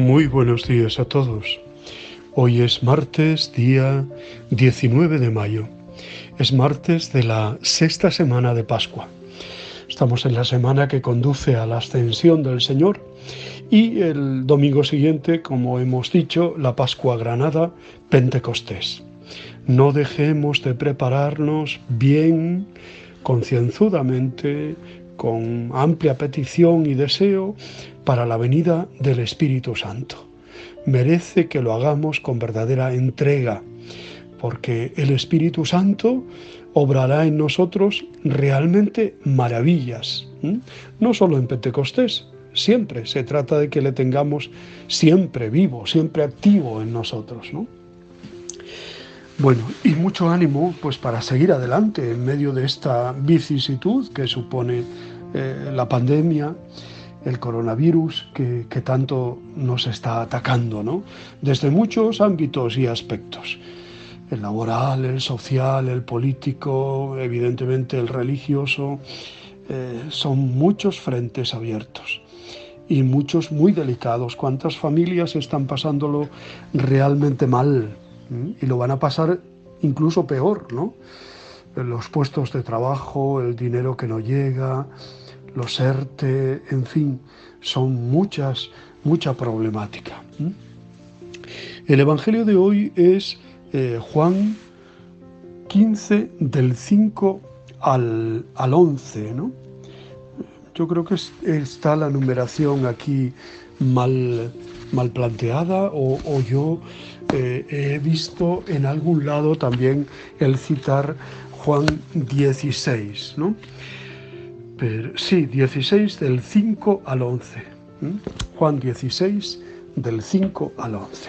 Muy buenos días a todos. Hoy es martes, día 19 de mayo. Es martes de la sexta semana de Pascua. Estamos en la semana que conduce a la ascensión del Señor y el domingo siguiente, como hemos dicho, la Pascua Granada, Pentecostés. No dejemos de prepararnos bien, concienzudamente, con amplia petición y deseo para la venida del Espíritu Santo. Merece que lo hagamos con verdadera entrega, porque el Espíritu Santo obrará en nosotros realmente maravillas. No solo en Pentecostés, siempre se trata de que le tengamos siempre vivo, siempre activo en nosotros, ¿no? Bueno, y mucho ánimo pues para seguir adelante en medio de esta vicisitud que supone la pandemia, el coronavirus que tanto nos está atacando, ¿no? Desde muchos ámbitos y aspectos. El laboral, el social, el político, evidentemente el religioso, son muchos frentes abiertos y muchos muy delicados. ¿Cuántas familias están pasándolo realmente mal? Y lo van a pasar incluso peor, ¿no? Los puestos de trabajo, el dinero que no llega, los ERTE, en fin, son mucha problemática. El Evangelio de hoy es Juan 15, del 5 al 11, ¿no? Yo creo que está la numeración aquí mal planteada o yo he visto en algún lado también el citar Juan 16, ¿no? Pero, sí, 16 del 5 al 11. Juan 16 del 5 al 11.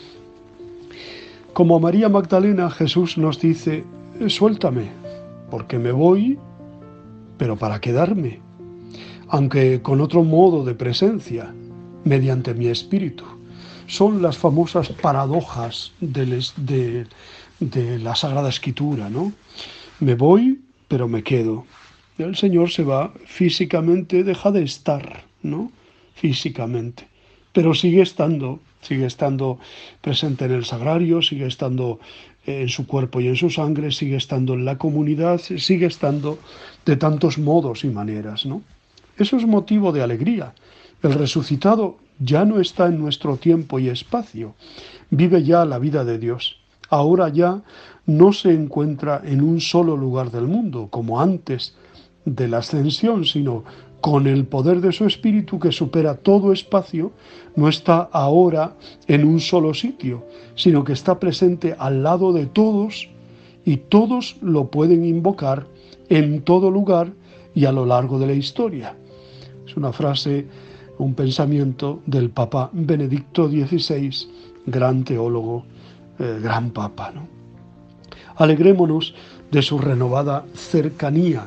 Como a María Magdalena, Jesús nos dice: suéltame, porque me voy, pero para quedarme, aunque con otro modo de presencia, mediante mi espíritu. Son las famosas paradojas de la Sagrada Escritura, ¿no? Me voy, pero me quedo. El Señor se va físicamente, deja de estar, ¿no? Físicamente, pero sigue estando presente en el sagrario, sigue estando en su cuerpo y en su sangre, sigue estando en la comunidad, sigue estando de tantos modos y maneras, ¿no? Eso es motivo de alegría. El resucitado ya no está en nuestro tiempo y espacio, vive ya la vida de Dios. Ahora ya no se encuentra en un solo lugar del mundo, como antes de la ascensión, sino con el poder de su espíritu que supera todo espacio, no está ahora en un solo sitio, sino que está presente al lado de todos y todos lo pueden invocar en todo lugar y a lo largo de la historia. Es una frase, un pensamiento del Papa Benedicto XVI, gran teólogo, gran Papa, ¿no? Alegrémonos de su renovada cercanía.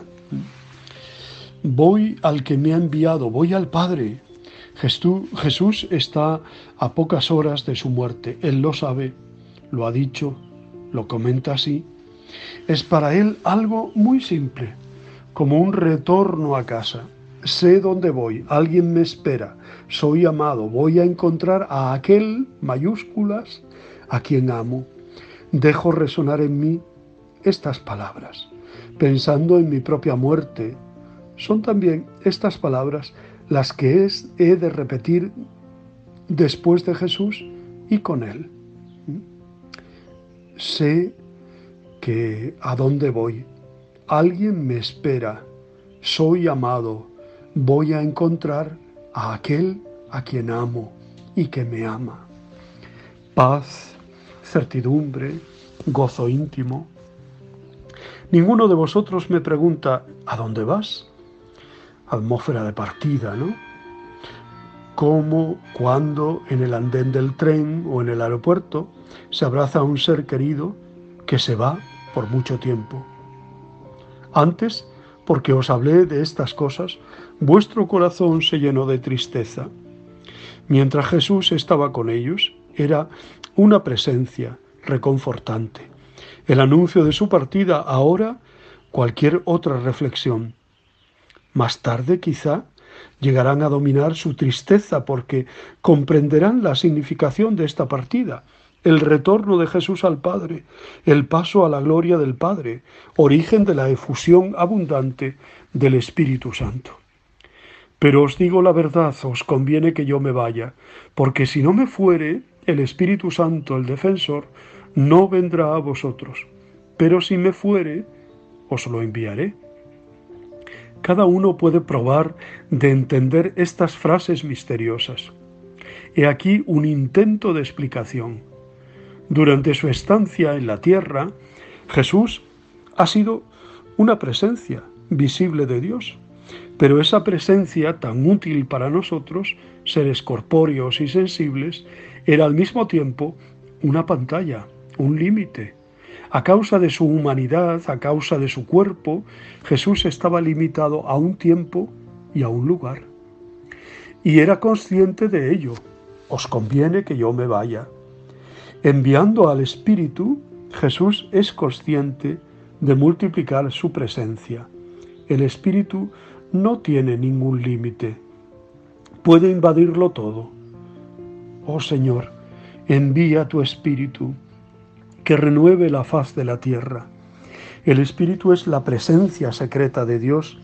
Voy al que me ha enviado, voy al Padre. Jesús está a pocas horas de su muerte. Él lo sabe, lo ha dicho, lo comenta así. Es para él algo muy simple, como un retorno a casa. Sé dónde voy, alguien me espera, soy amado, voy a encontrar a aquel, mayúsculas, a quien amo. Dejo resonar en mí estas palabras, pensando en mi propia muerte. Son también estas palabras las que he de repetir después de Jesús y con Él. Sé que a dónde voy, alguien me espera, soy amado, voy a encontrar a aquel a quien amo y que me ama. Paz, certidumbre, gozo íntimo. Ninguno de vosotros me pregunta: ¿a dónde vas? Atmósfera de partida, ¿no? Cómo, cuando, en el andén del tren o en el aeropuerto, se abraza a un ser querido que se va por mucho tiempo. Antes, porque os hablé de estas cosas, vuestro corazón se llenó de tristeza. Mientras Jesús estaba con ellos, era una presencia reconfortante. El anuncio de su partida, ahora cualquier otra reflexión. Más tarde, quizá, Llegarán a dominar su tristeza porque comprenderán la significación de esta partida, el retorno de Jesús al Padre, el paso a la gloria del Padre, origen de la efusión abundante del Espíritu Santo. Pero os digo la verdad, os conviene que yo me vaya, porque si no me fuere, el Espíritu Santo, el defensor, no vendrá a vosotros. Pero si me fuere, os lo enviaré. Cada uno puede probar de entender estas frases misteriosas. He aquí un intento de explicación. Durante su estancia en la tierra, Jesús ha sido una presencia visible de Dios. Pero esa presencia tan útil para nosotros, seres corpóreos y sensibles, era al mismo tiempo una pantalla, un límite. A causa de su humanidad, a causa de su cuerpo, Jesús estaba limitado a un tiempo y a un lugar. Y era consciente de ello. Os conviene que yo me vaya. Enviando al Espíritu, Jesús es consciente de multiplicar su presencia. El Espíritu no tiene ningún límite. Puede invadirlo todo. Oh Señor, envía tu Espíritu, que renueve la faz de la tierra. El Espíritu es la presencia secreta de Dios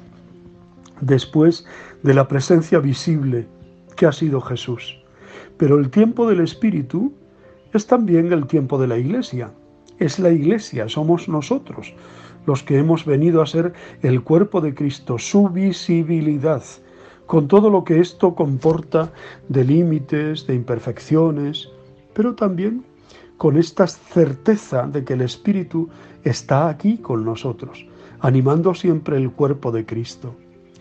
después de la presencia visible que ha sido Jesús. Pero el tiempo del Espíritu es también el tiempo de la Iglesia. Es la Iglesia, somos nosotros los que hemos venido a ser el cuerpo de Cristo, su visibilidad, con todo lo que esto comporta de límites, de imperfecciones, pero también con esta certeza de que el Espíritu está aquí con nosotros, animando siempre el cuerpo de Cristo.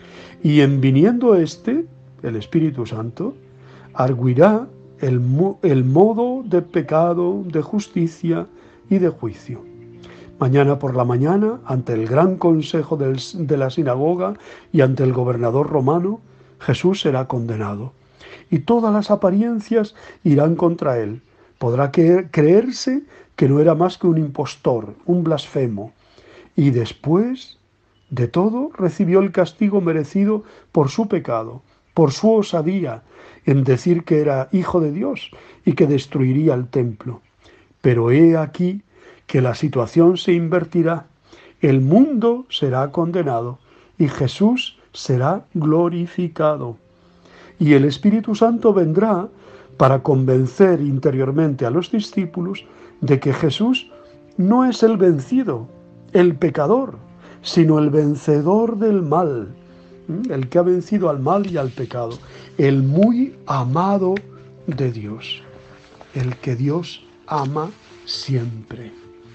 Y en viniendo el Espíritu Santo, arguirá el modo de pecado, de justicia y de juicio. Mañana por la mañana, ante el gran consejo de la sinagoga y ante el gobernador romano, Jesús será condenado. Y todas las apariencias irán contra él. Podrá creerse que no era más que un impostor, un blasfemo. Y después de todo, recibió el castigo merecido por su pecado, por su osadía en decir que era hijo de Dios y que destruiría el templo. Pero he aquí que la situación se invertirá, el mundo será condenado y Jesús será glorificado. Y el Espíritu Santo vendrá para convencer interiormente a los discípulos de que Jesús no es el vencido, el pecador, sino el vencedor del mal, el que ha vencido al mal y al pecado, el muy amado de Dios, el que Dios ama siempre.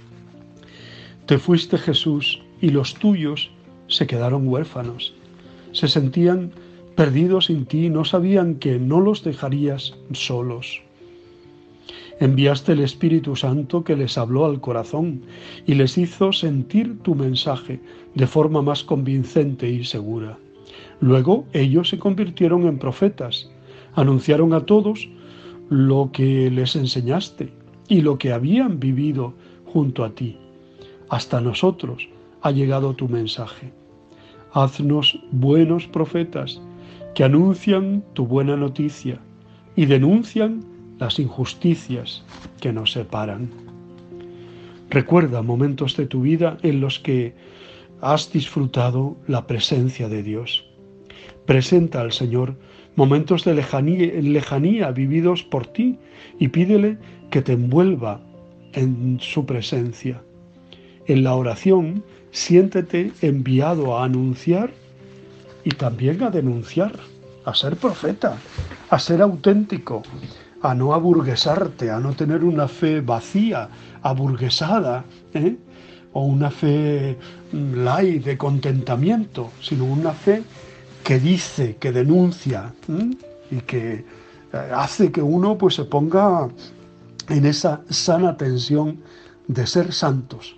Te fuiste, Jesús, y los tuyos se quedaron huérfanos. Se sentían perdidos sin ti, no sabían que no los dejarías solos. Enviaste el Espíritu Santo que les habló al corazón y les hizo sentir tu mensaje de forma más convincente y segura. Luego ellos se convirtieron en profetas, anunciaron a todos lo que les enseñaste y lo que habían vivido junto a ti. Hasta nosotros ha llegado tu mensaje. Haznos buenos profetas que anuncian tu buena noticia y denuncian las injusticias que nos separan. Recuerda momentos de tu vida en los que has disfrutado la presencia de Dios. Presenta al Señor momentos de lejanía vividos por ti y pídele que te envuelva en su presencia. En la oración, siéntete enviado a anunciar y también a denunciar, a ser profeta, a ser auténtico, a no aburguesarte, a no tener una fe vacía, aburguesada, o una fe light de contentamiento, sino una fe que dice, que denuncia, y que hace que uno pues se ponga en esa sana tensión de ser santos,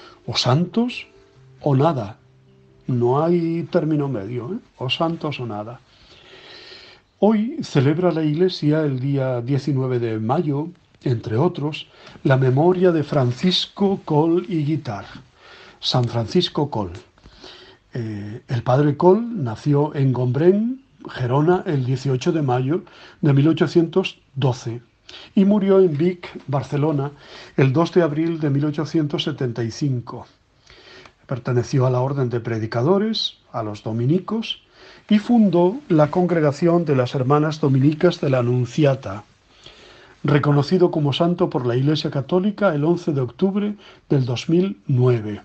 o nada. No hay término medio, o santos o nada. Hoy celebra la Iglesia el día 19 de mayo, entre otros, la memoria de Francisco Coll y Guitart. San Francisco Coll. El padre Coll nació en Gombrèn, Gerona el 18 de mayo de 1812 y murió en Vic, Barcelona, el 2 de abril de 1875. Perteneció a la Orden de Predicadores, a los dominicos, y fundó la Congregación de las Hermanas Dominicas de la Anunciata, reconocido como santo por la Iglesia Católica el 11 de octubre del 2009.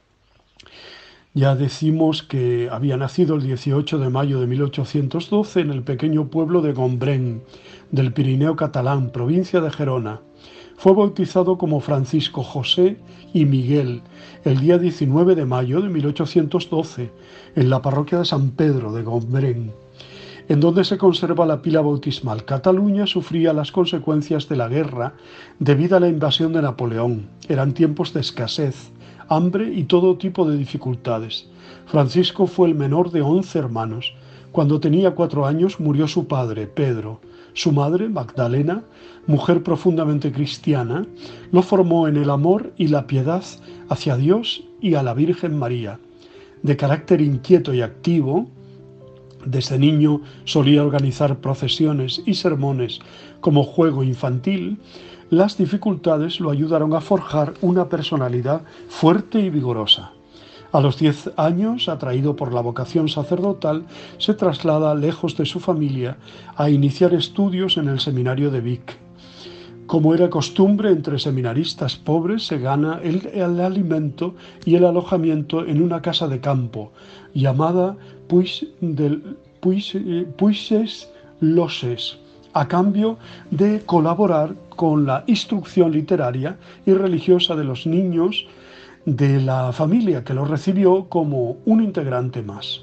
Ya decimos que había nacido el 18 de mayo de 1812 en el pequeño pueblo de Gombrèn, del Pirineo catalán, provincia de Gerona. Fue bautizado como Francisco José y Miguel el día 19 de mayo de 1812 en la parroquia de San Pedro de Gombrèn, en donde se conserva la pila bautismal. Cataluña sufría las consecuencias de la guerra debido a la invasión de Napoleón. Eran tiempos de escasez, hambre y todo tipo de dificultades. Francisco fue el menor de 11 hermanos. Cuando tenía 4 años murió su padre, Pedro. Su madre, Magdalena, mujer profundamente cristiana, lo formó en el amor y la piedad hacia Dios y a la Virgen María. De carácter inquieto y activo, desde niño solía organizar procesiones y sermones como juego infantil. Las dificultades lo ayudaron a forjar una personalidad fuerte y vigorosa. A los 10 años, atraído por la vocación sacerdotal, se traslada lejos de su familia a iniciar estudios en el seminario de Vic. Como era costumbre entre seminaristas pobres, se gana el alimento y el alojamiento en una casa de campo, llamada Puixes Loses, a cambio de colaborar con la instrucción literaria y religiosa de los niños de la familia, que lo recibió como un integrante más.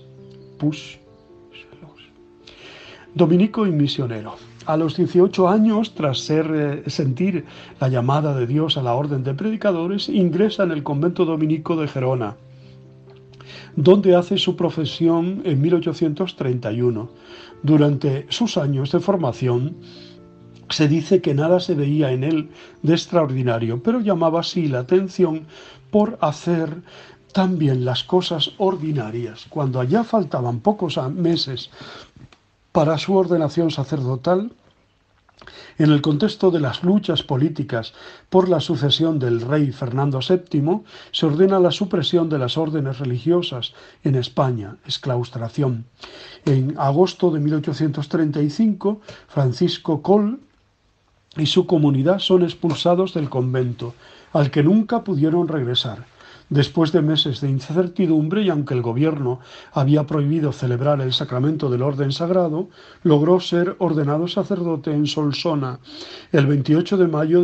Dominico y misionero. A los 18 años, tras sentir la llamada de Dios a la Orden de Predicadores, ingresa en el convento dominico de Gerona, donde hace su profesión en 1831. Durante sus años de formación, se dice que nada se veía en él de extraordinario, pero llamaba así la atención por hacer también las cosas ordinarias. Cuando allá faltaban pocos meses para su ordenación sacerdotal, en el contexto de las luchas políticas por la sucesión del rey Fernando VII, se ordena la supresión de las órdenes religiosas en España, exclaustración. En agosto de 1835, Francisco Coll y su comunidad son expulsados del convento, al que nunca pudieron regresar. Después de meses de incertidumbre, y aunque el gobierno había prohibido celebrar el sacramento del orden sagrado, logró ser ordenado sacerdote en Solsona el 28 de mayo de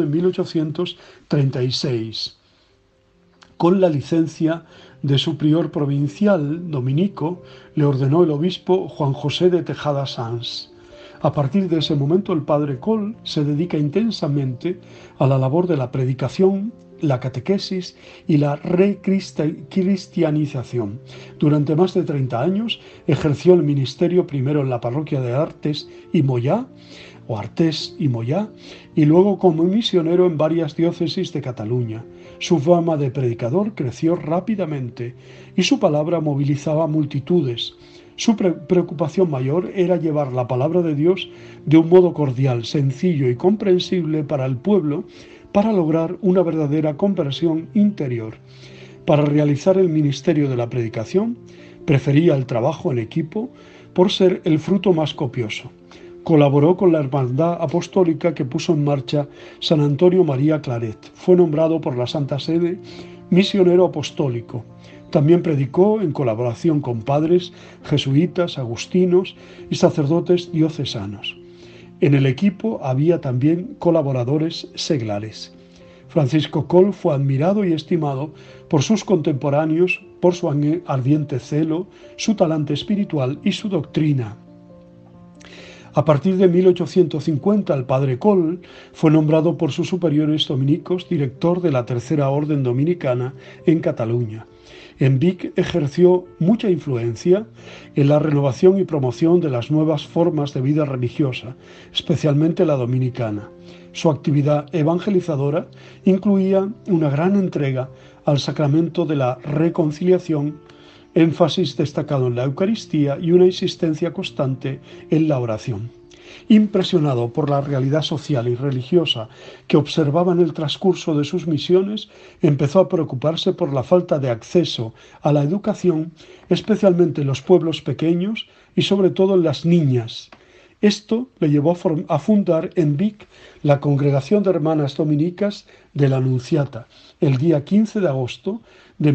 1836. Con la licencia de su prior provincial, dominico, le ordenó el obispo Juan José de Tejada Sanz. A partir de ese momento, el padre Coll se dedica intensamente a la labor de la predicación, la catequesis y la recristianización. Durante más de 30 años ejerció el ministerio primero en la parroquia de Artés y Moyà, y luego como misionero en varias diócesis de Cataluña. Su fama de predicador creció rápidamente y su palabra movilizaba multitudes. Su preocupación mayor era llevar la palabra de Dios de un modo cordial, sencillo y comprensible para el pueblo, para lograr una verdadera conversión interior. Para realizar el ministerio de la predicación, prefería el trabajo en equipo por ser el fruto más copioso. Colaboró con la hermandad apostólica que puso en marcha San Antonio María Claret. Fue nombrado por la Santa Sede misionero apostólico. También predicó en colaboración con padres jesuitas, agustinos y sacerdotes diocesanos. En el equipo había también colaboradores seglares. Francisco Coll fue admirado y estimado por sus contemporáneos por su ardiente celo, su talante espiritual y su doctrina. A partir de 1850, el padre Coll fue nombrado por sus superiores dominicos director de la Tercera Orden Dominicana en Cataluña. En Vic ejerció mucha influencia en la renovación y promoción de las nuevas formas de vida religiosa, especialmente la dominicana. Su actividad evangelizadora incluía una gran entrega al sacramento de la reconciliación énfasis destacado en la Eucaristía y una insistencia constante en la oración. Impresionado por la realidad social y religiosa que observaba en el transcurso de sus misiones, empezó a preocuparse por la falta de acceso a la educación, especialmente en los pueblos pequeños y sobre todo en las niñas. Esto le llevó a fundar en Vic la Congregación de Hermanas Dominicas de la Anunciata, el día 15 de agosto de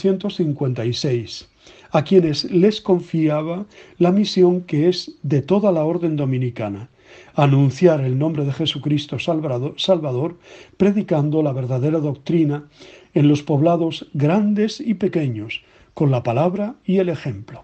1856, a quienes les confiaba la misión que es de toda la orden dominicana: anunciar el nombre de Jesucristo Salvador, predicando la verdadera doctrina en los poblados grandes y pequeños, con la palabra y el ejemplo.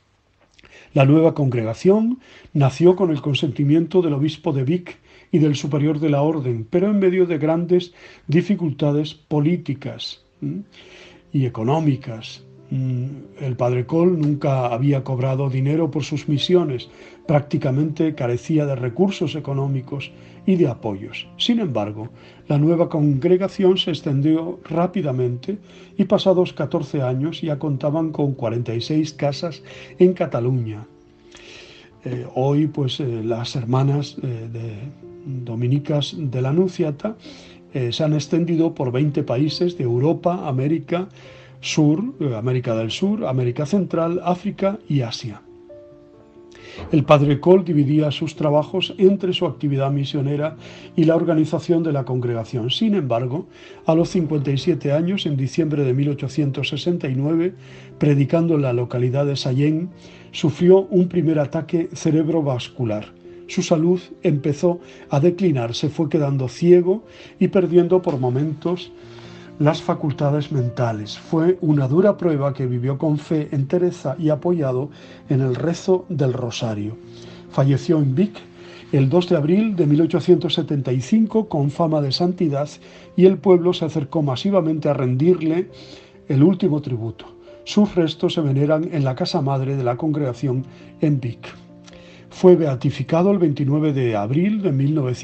La nueva congregación nació con el consentimiento del obispo de Vic y del superior de la orden, pero en medio de grandes dificultades políticas y económicas. El padre Coll nunca había cobrado dinero por sus misiones, prácticamente carecía de recursos económicos y de apoyos. Sin embargo, la nueva congregación se extendió rápidamente y pasados 14 años ya contaban con 46 casas en Cataluña. Hoy, las hermanas dominicas de la Anunciata se han extendido por 20 países de Europa, América del Sur, América Central, África y Asia. El padre Coll dividía sus trabajos entre su actividad misionera y la organización de la congregación. Sin embargo, a los 57 años, en diciembre de 1869, predicando en la localidad de Sallent, sufrió un primer ataque cerebrovascular. Su salud empezó a declinar, se fue quedando ciego y perdiendo por momentos las facultades mentales. Fue una dura prueba que vivió con fe, entereza y apoyado en el rezo del rosario. Falleció en Vic el 2 de abril de 1875 con fama de santidad y el pueblo se acercó masivamente a rendirle el último tributo. Sus restos se veneran en la casa madre de la congregación en Vic. Fue beatificado el 29 de abril de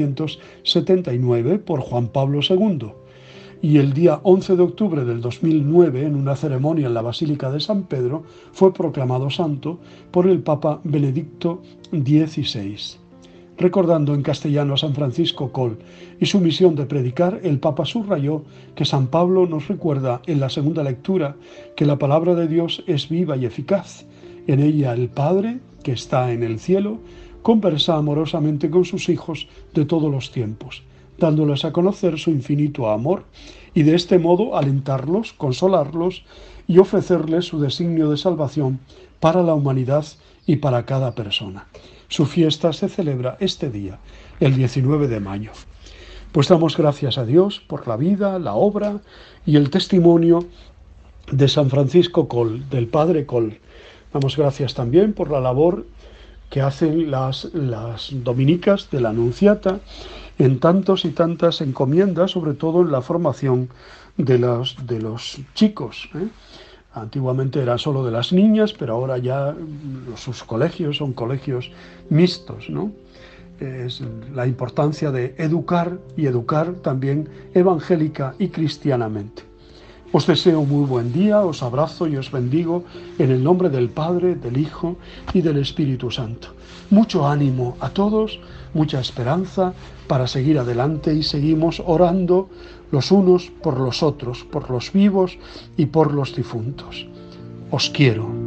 1979 por Juan Pablo II. Y el día 11 de octubre del 2009, en una ceremonia en la Basílica de San Pedro, fue proclamado santo por el Papa Benedicto XVI. Recordando en castellano a San Francisco Coll y su misión de predicar, el Papa subrayó que San Pablo nos recuerda en la segunda lectura que la palabra de Dios es viva y eficaz. En ella el Padre, que está en el cielo, conversa amorosamente con sus hijos de todos los tiempos, dándoles a conocer su infinito amor y de este modo alentarlos, consolarlos y ofrecerles su designio de salvación para la humanidad y para cada persona. Su fiesta se celebra este día, el 19 de mayo. Pues damos gracias a Dios por la vida, la obra y el testimonio de San Francisco Coll, del Padre Coll. Damos gracias también por la labor que hacen las dominicas de la Anunciata en tantos y tantas encomiendas, sobre todo en la formación de los chicos. Antiguamente era solo de las niñas, pero ahora ya sus colegios son colegios mixtos, ¿no? Es la importancia de educar y educar también evangélica y cristianamente. Os deseo muy buen día, os abrazo y os bendigo en el nombre del Padre, del Hijo y del Espíritu Santo. Mucho ánimo a todos, mucha esperanza para seguir adelante y seguimos orando los unos por los otros, por los vivos y por los difuntos. Os quiero.